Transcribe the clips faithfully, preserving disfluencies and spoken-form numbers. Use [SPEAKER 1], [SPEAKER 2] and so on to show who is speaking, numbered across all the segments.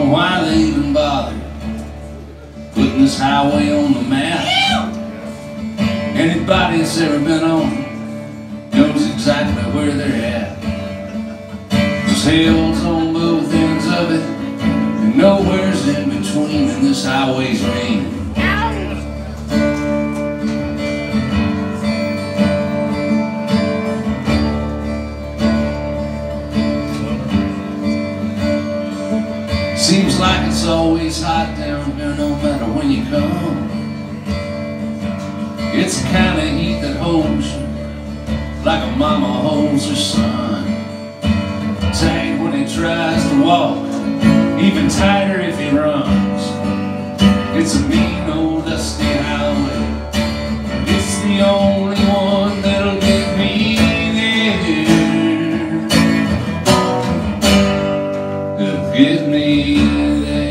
[SPEAKER 1] know why they even bother putting this highway on the map. Anybody that's ever been on it knows exactly where they're at. There's hills on both ends of it, and nowhere's in between, and this highway's mean. Seems like it's always hot down here no matter when you come. It's the kind of heat that holds you like a mama holds her son. Tight when he tries to walk, even tighter if he runs. It's a mean old dusty highway. It's the only one that'll get me there. It'll get me there.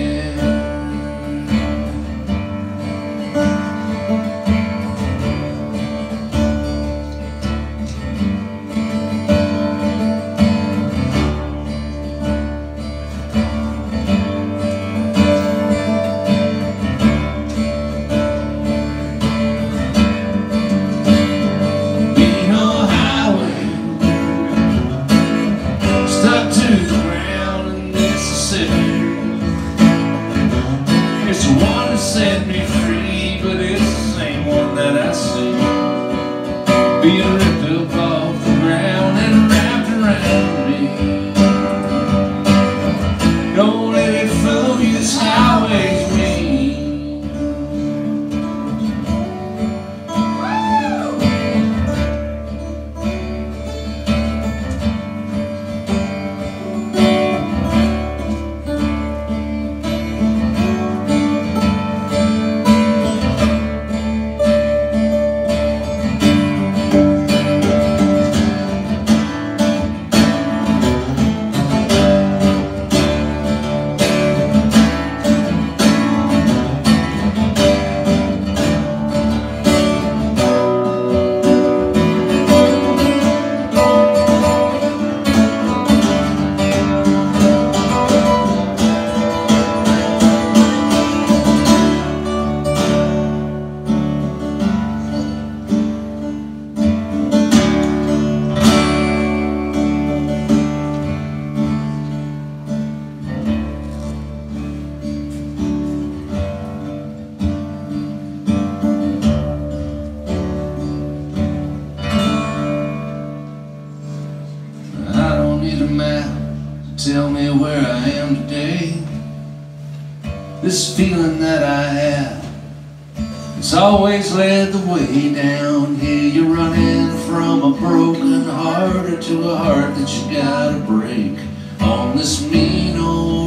[SPEAKER 1] It's the one that set me free, but it's the same one that I see being ripped up off the ground and wrapped around me. Don't let it fool you, this highway's mean. Tell me where I am today. This feeling that I have, it's always led the way down here. You're running from a broken heart or to a heart that you gotta break on this mean old